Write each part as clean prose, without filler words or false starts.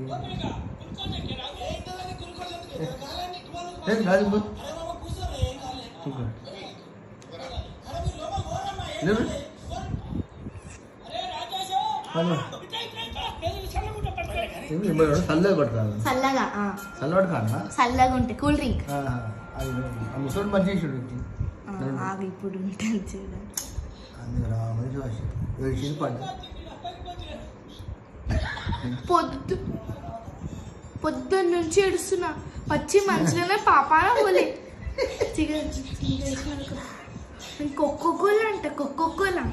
చల్లగా ఉంటాయి cool drink ముసలి మంచి ఇప్పుడు ఉంటుంది పొద్దున్న నుంచి ఏడుస్తున్నా వచ్చి మంచిగానే పాపాన పోలే కొక్కోకోలా అంట కొక్కోకోలా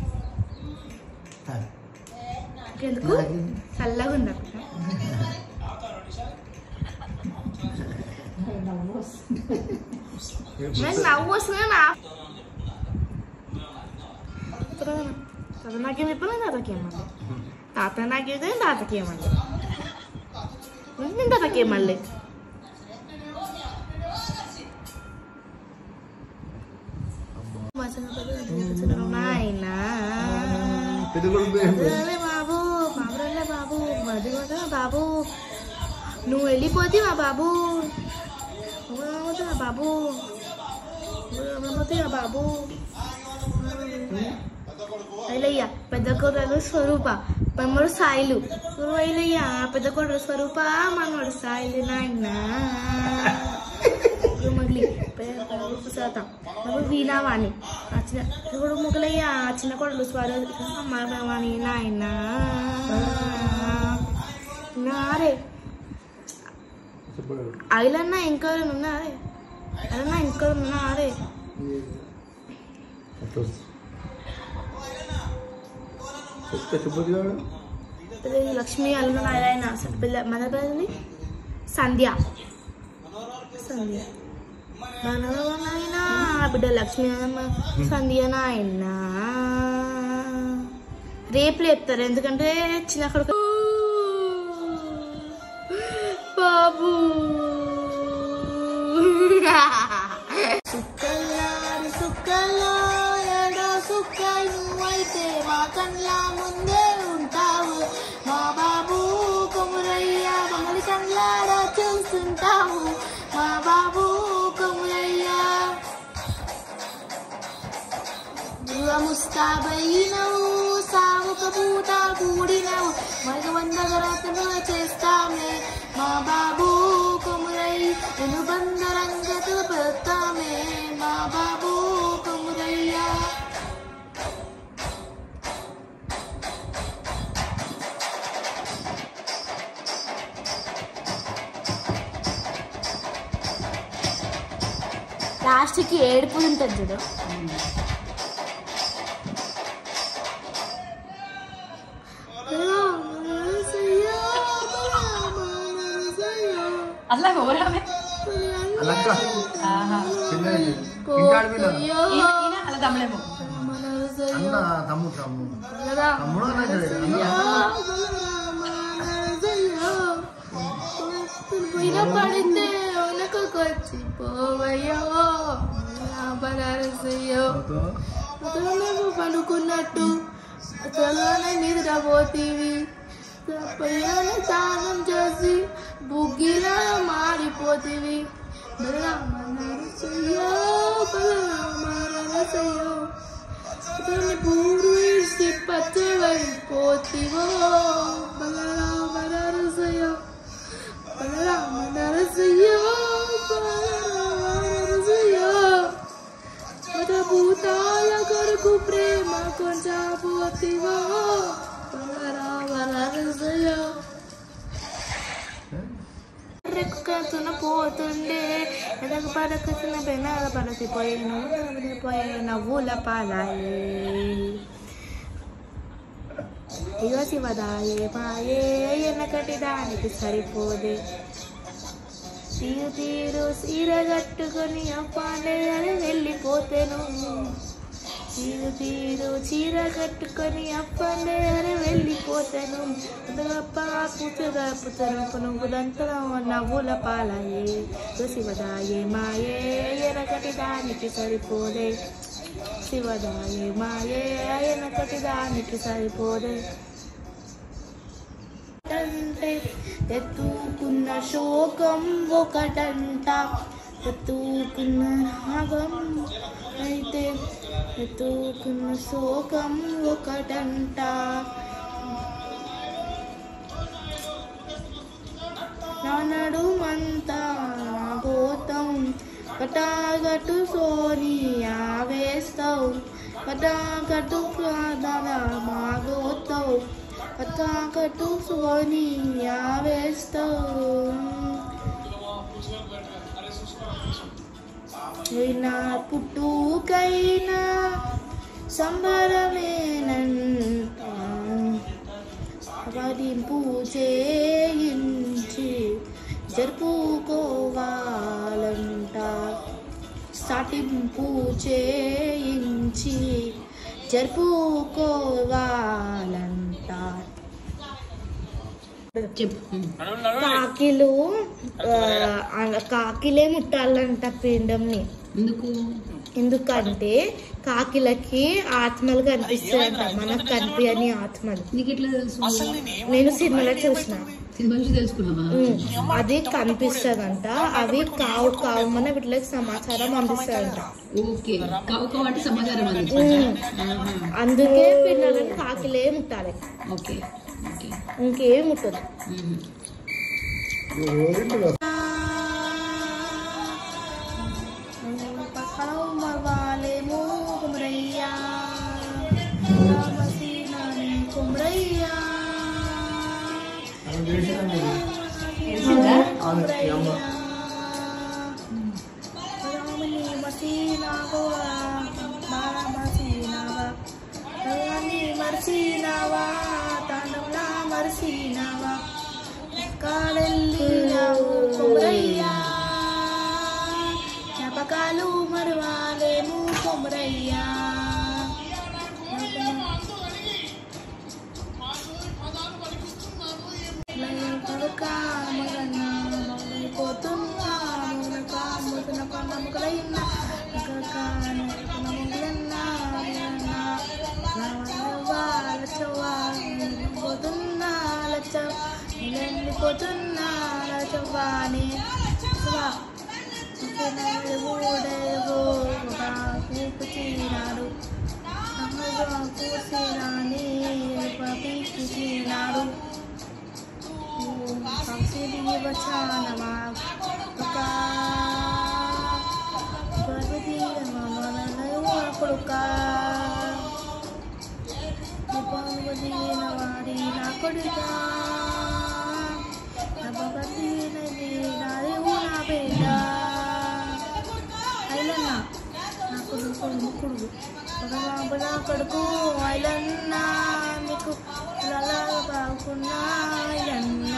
ఎందుకు చల్లగా ఉంది అక్కడ నవ్వు వస్తుంది నాకేం చెప్పాలి తాతకేమన్నా తాత నాకేదే తాతకేమన్నా నేను తాతకేమల్లే నాయనా బాబు బాబురల్లే బాబు మధువదా బాబు నువ్వు వెళ్ళిపోతే మా బాబు బాబు బాబు అయిలయ్య పెద్ద కూరలు స్వరూప మనోడు సాయిలు అయిలయ్య పెద్ద కూరలు స్వరూప మనోడు సాయిలు నాయన మగిలి శాత వీణావాణి చిన్న మొగలయ్య చిన్న కొడలు స్వరూపని నాయన నారే అయిలన్నా ఇంకెవరైనా ఉన్నారే అయినా ఇంకెవరైనా ఉన్నారే లక్ష్మి అల్లు నారాయణ మన పేరుని సంధ్య సంధ్య నాయన బిడ్డ లక్ష్మి సంధ్య నాయన రేపు లేపుతారు ఎందుకంటే చిన్న కొడుకు బాబు సుక్కల్లారి సుక్కల్లో ఏడో సుక్కలు నువ్వైతే మా కళ్ళ ముందే ఉంటావు మా బాబు కొమురయ్య మమ్మల్ని కళ్ళార చూస్తుంటావు మా బాబు కొమురయ్య ముస్తాబయ్యినవు సాముక పూట కూడినవు మరి 100 గరాతను చేస్తామే మా బాబు కొమురయ్య నేను బందరంగతు పెడతామే మా బాబు కొమురయ్య లాస్ట్కి ఏడుపు ఉంటుంది చూడు అలా కోరామే అలా తమ్ముడేమో పడితే వెనకొచ్చి పోవయ్యో బనారసయ్యో నువ్వు పడుకున్నట్టు అసలు నిద్రపోతీవి స్నానం చేసి బుగ్గిలా మారిపోతీవి పూరు ఇసి పచ్చవైపోతీవో బనారసయ్యో బనారసయ్యో భూతాల కొరకు ప్రేమ కొంచెపోతీవో రెక్కతున పోతుండే ఎదగ పడకుతున్న బెనాల పడసిపోయే నవ్వుల పాలాయే ఇగో శివదాయే మాయే ఎనకటి దానికి సరిపోదే తీరు తీరు సీర కట్టుకొని అప్పాలే అని వెళ్ళిపోతేను తీరు తీరు చీర కట్టుకొని అప్పాలే అని వెళ్ళిపోతాను గప్ప కూతురు నువ్వులంతా నవ్వుల పాలయే శివదాయే మాయే ఎనకటి దానికి సరిపోదే శివదాయే మాయే ఎనకటి దానికి సరిపోదే ఎత్తుకున్న శోకం ఒకటంట ఎత్తుకున్న రాగం అయితే ఎత్తుకున్న శోకం ఒకటంట నా నడుమంతా గోతం పటాగటు సోని ఆవేస్తావు పటాగటు కాదలా మాగోతావు పటాగటు సోని ఆవేస్తావు నా పుట్టుకైనా సంబరమేనంట వరింపు చేయించి జరుపుకోవాలంట సాటింపు చేయించి జరుపుకోవాలంట కాకిలు కాకిలే ముట్టాలంట పిండంని ఎందుకంటే కాకిలకి ఆత్మలు కనిపిస్తాయంట మనకు కనిపించని ఆత్మలు నేను సినిమాలో చూసిన అది కనిపిస్తుందంట అవి కావు కావమని వీటికి సమాచారం అందిస్తాయంట అందుకే పిల్లలని కాకిలే ముట్టాలి ఇంకేం ముట్టదు మరవాలేమో కుమరయ్యా కుమరయ్యా మర్చినావా తాండవులా మర్చినావా కాడెళ్ళినావు కుమరయ్యా జ్ఞాపకాలు మరవాలేము కుమరయ్యా కొడుకు ఐలన్నా నీకు బాగున్నా ఐలన్నా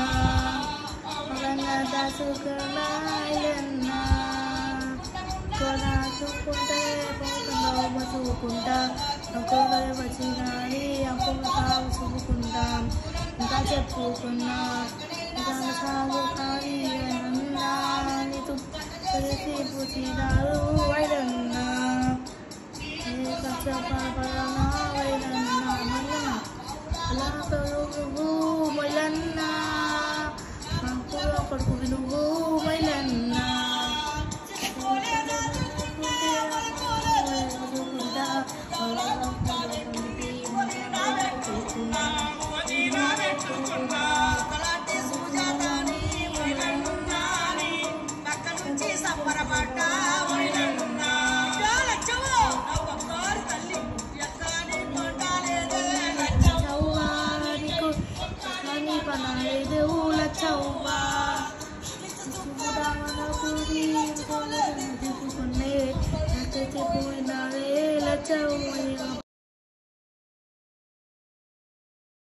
దాసుకున్నా ఐలన్నా కొలా చూసుకుంటే చూసుకుంటా అప్పుడు వచ్చినాని అప్పుడు సాగు చూసుకుంటా ఇంకా చెప్పుకున్నా ఇంకా సాగు కానీ అన్నా నీకు తెలిసి పుట్టినారు ఐలన్నా మళ్ళన్నా కొడుకు నువ్వు మళ్ళన్నా